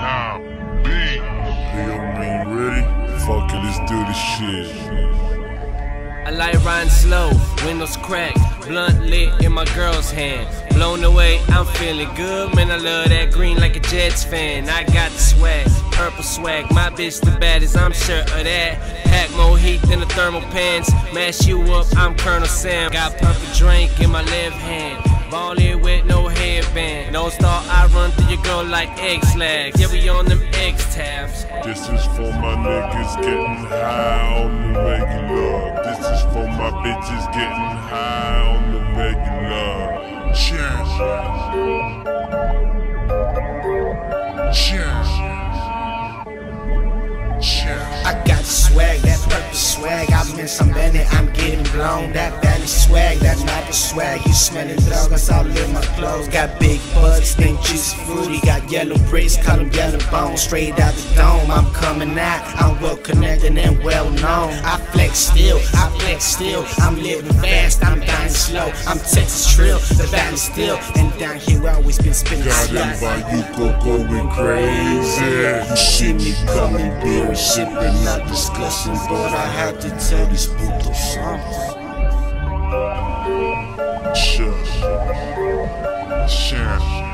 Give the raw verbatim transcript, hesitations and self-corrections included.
Nah, B. Hey, yo, man, you ready? Fuck it, let's do this shit. I like riding slow, windows cracked, blunt lit in my girl's hand. Blown away, I'm feeling good, man, I love that green like a Jets fan. I got the swag, purple swag, my bitch the baddest, I'm sure of that. Pack more heat than the thermal pants, mash you up, I'm Colonel Sam. Got purple drink in my left hand, ballin' with no headband. No star, I run through your girl like X-Lags. Yeah, we on them X-tabs. This is for my niggas getting high on the regular. This is for my bitches getting high on the regular. Cheers. Cheers. Cheers. I got the swag, that purple swag. I'm in some Bennett, I'm getting blown. That valley swag, that's not the swag. You smelling dog, that's all in my clothes. Got big butts, think juicy fruity. Got yellow bricks, call them yellow bones. Straight out the dome, I'm coming out. I'm well connected and well known. I flex still, I flex still. I'm living fast, I'm dying slow. I'm Texas Trill, the valley still. And down here, I always been spinning Got slow. them by you go going crazy. You see me coming, beer and sipping, not discussing, but I had to tell these putos something. Sure. Sure.